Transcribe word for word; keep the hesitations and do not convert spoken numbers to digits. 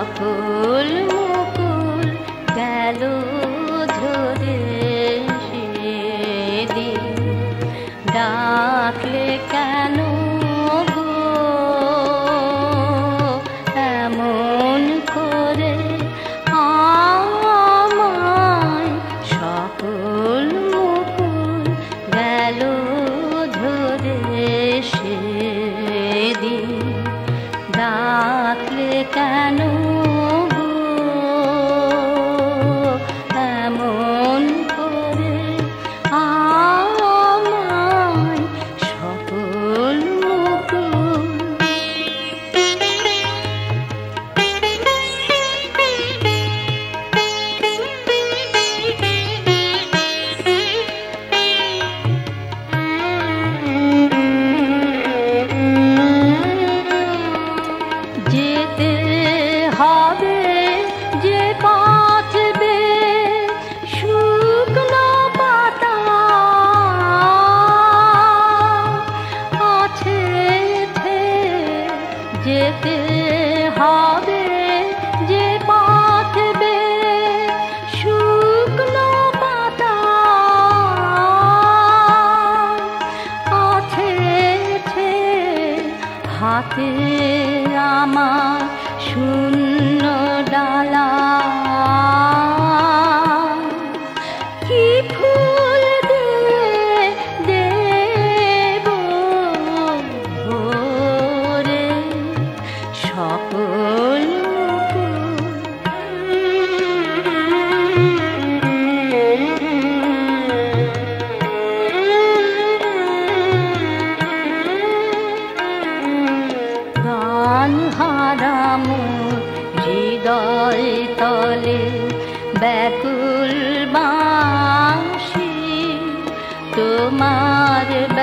সকল মুকুল গেল ঝরে সেদিন ডাকলে কেন গো এমন করে আমায় সকল মুকুল গেল ঝরে সেদিন ডাকলে কেন গো এমন করে আমায় সকল মুকুল যেতে হবে যে পথ বেয়ে শুকনো পাতা আছে যেতে হবে যে পথ বেয়ে শুকনো পাতা আছে হাতে আমার শূন্য ডালা কি ফুল দিয়ে দেব ভোরে সকল গান হারাম হৃদয় তলে ব্যাকুল বাঁশি তোমার